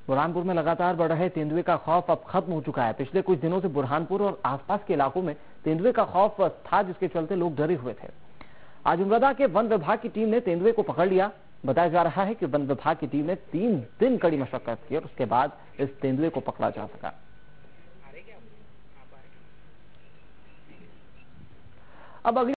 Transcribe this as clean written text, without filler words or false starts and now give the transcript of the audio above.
बुरहानपुर में लगातार बढ़ रहे तेंदुए का खौफ अब खत्म हो चुका है। पिछले कुछ दिनों से बुरहानपुर और आसपास के इलाकों में तेंदुए का खौफ था, जिसके चलते लोग डरे हुए थे। आज उमरदा के वन विभाग की टीम ने तेंदुए को पकड़ लिया। बताया जा रहा है कि वन विभाग की टीम ने 3 दिन कड़ी मशक्कत की और उसके बाद इस तेंदुए को पकड़ा जा सका। अब अगली